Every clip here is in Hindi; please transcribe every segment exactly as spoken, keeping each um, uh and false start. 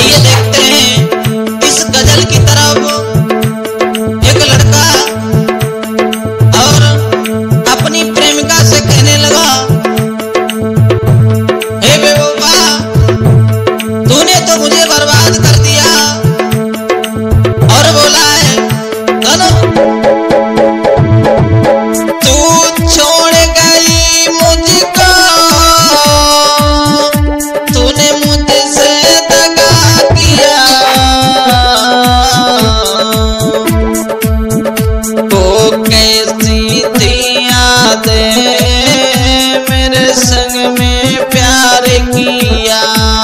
आइए देखते हैं इस गजल की तरफ। एक लड़का और अपनी प्रेमिका से कहने लगा, हे बेवफा, तूने तो मुझे बर्बाद कर दिया। और बोला है दोनों, तू छोड़ गई मुझको, तूने मुझसे दगा किया। वो कैसी थी यादें मेरे संग में प्यार किया।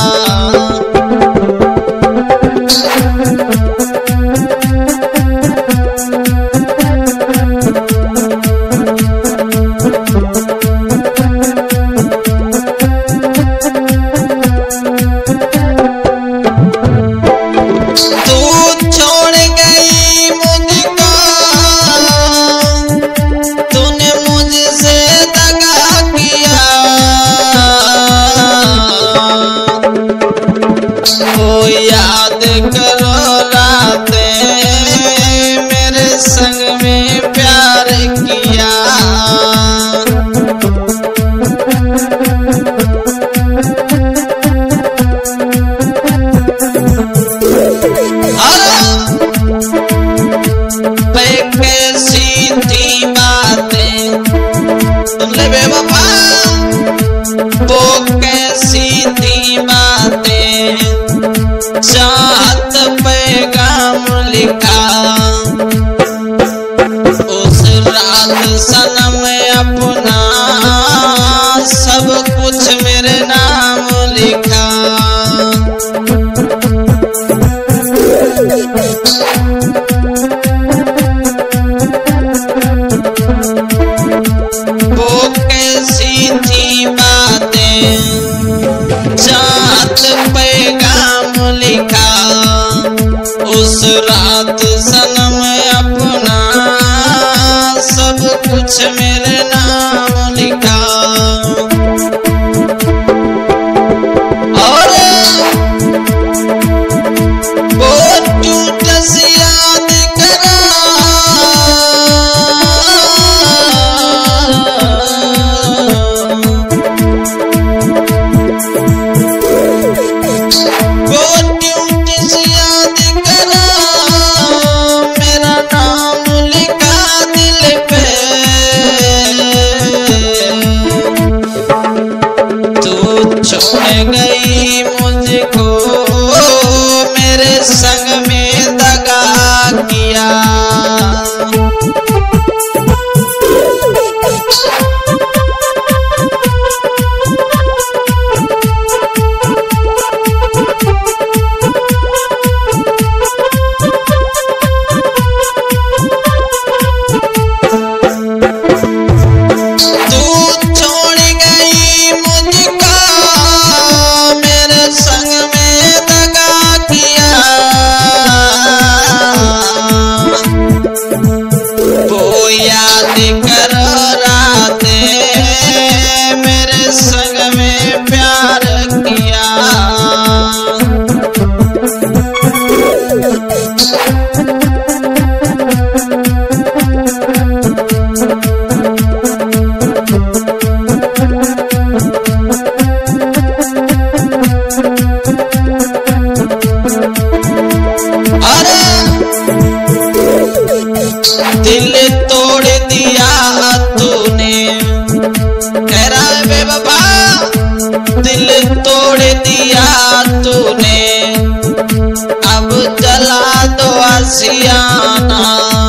याद करो रातें मेरे संग में प्यार किया। कैसी थी बातें, सुन ले बेवफा, वो कैसी थी बातें, चाहत पैगाम लिखा। उस रात सनम अपना सब कुछ मेरे नाम लिखा। वो कैसी थी बातें, चाहत पैगाम लिखा। उस रात सनम अपना सब कुछ मेरे नाम लिखा। और वो टूट सी याद करा, छोड़ गई मुझको, मेरे संग में दगा किया। दिल तोड़ दिया तूने, कह रहा है बेवफा, दिल तोड़ दिया तूने। अब जला दो आशियाना,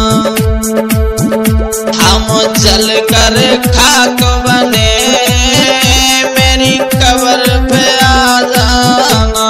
हम जल कर खाक बने, मेरी कब्र पे आ जाना।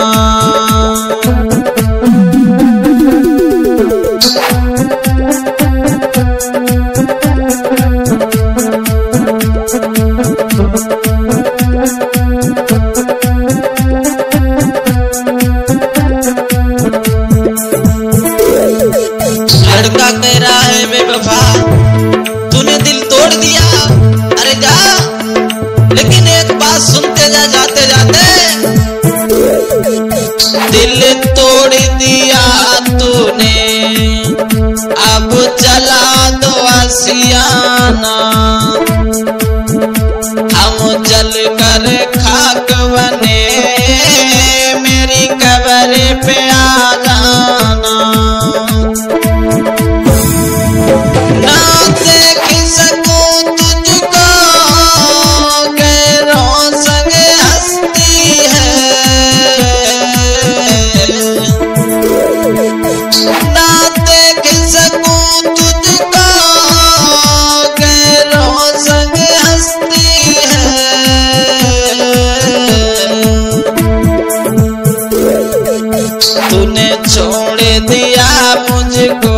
लड़का कह रहा है बेवफा, तूने दिल तोड़ दिया, अरे जा, लेकिन एक बात सुनते जा जाते जाते, दिल तोड़ दिया तूने, अब जला दो आशियाना, हम जल कर खाक बने, मेरी कब्र पे आ जाना। ना देख सकूं तुझको गैरों संग हंसती है, ना देख सकूं तुझको गैरों संग हंसती है। तूने छोड़ दिया मुझको